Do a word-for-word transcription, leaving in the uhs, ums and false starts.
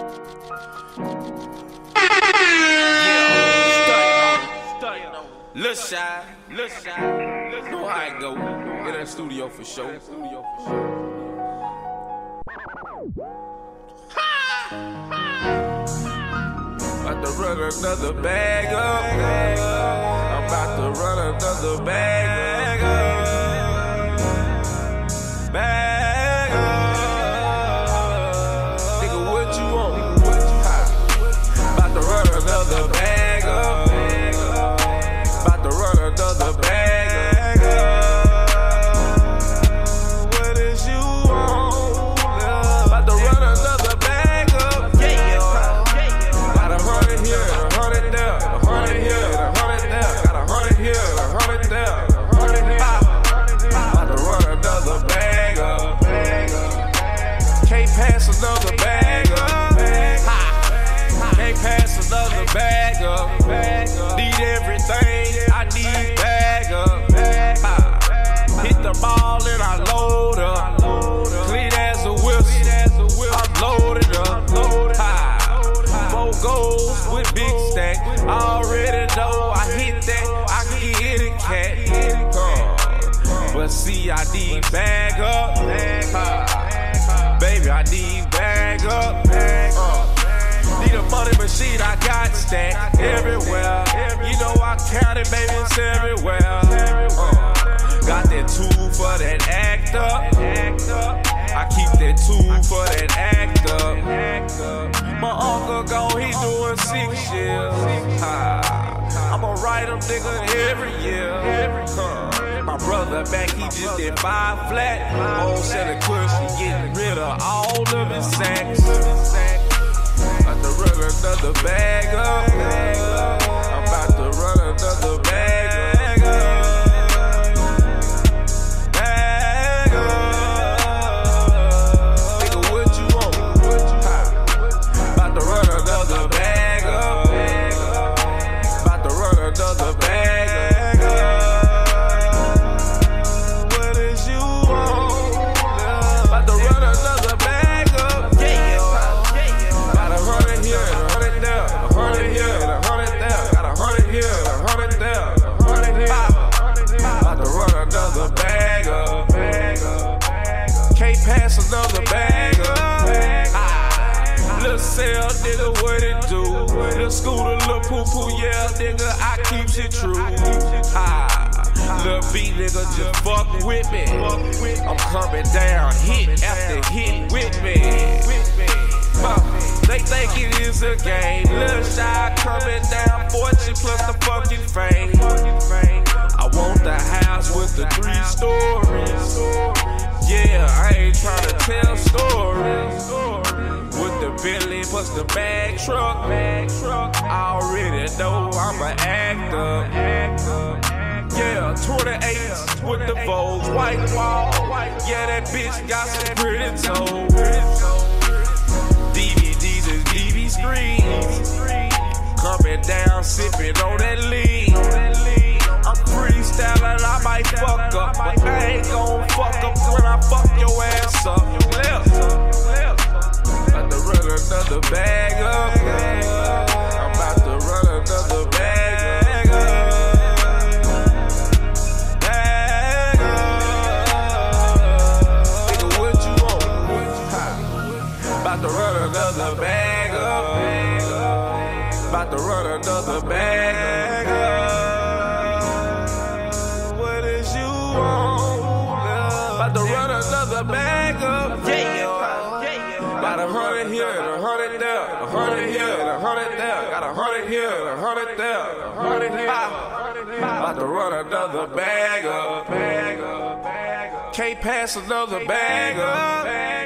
Lil Shy, Lil Shy, know how it go. In that studio for sure. About to run another bag up. I'm about to run another bag up. Bag up. Nigga, what you want? About to run another bag up. About to run another bag up. What is you want? About to run another bag up. Got a hundred here, a hundred there, a hundred here, a hundred there. Got a hundred here, a hundred there, a hundred here. About to run another bag up. Can't pass another bag up. Can't pass another bag up. Need everything. I need bag up. Hit the ball and I load up. Clean as a whistle. I'm loaded up. Four goals with big stack. I already know I hit that. I can get it, cat. But see, I need bag up. Baby, I need bag up. Need a money machine, I got stacked everywhere. You know I count it, baby, it's everywhere. Uh, got that tool for that act up. I keep that tool for that act up. My uncle gone, he doing six years. Uh, I'ma write him, nigga, every year. Uh, my brother back, he just did five flat. Whole set of cushion, getting rid of all of his sacks. About to run another bag up. I'm about to run another bag up. Bag up. Nigga, what you want? About to run another bag up. About to run another bag up. What is you want? About to run another bag up. Can't pass another bag up. Lil' Cell, nigga, what it do? Lil' Scooter, lil' poo-poo, yeah, nigga, I keeps it true. Lil' B, nigga, just fuck with me. I'm coming down, hit after hit with me. They think it is a game. Lil Shy coming down, fortune plus the fucking fame. I want the house with the three stories. Yeah, I ain't tryna tell stories. With the Bentley plus the bag truck. I already know I'm an actor. Yeah, twenty-eight with the Vogues, white wall. Yeah, that bitch got some pretty toes. D V Ds and D V screens. Coming down, sipping on that lean. I'm freestyling, I might fuck up, but I ain't gon' fuck up when I fuck your ass up. Left, about to run another bag up. I'm about to run another bag up. Bag up. Nigga, what you want? About to run another bag up. About to run another bag up. About to run another bag up. Got a hundred here, a hundred there, a hundred here, a hundred there. Got a hundred here, a hundred there, a hundred here. About to run another bag up. Can't pass another bag up.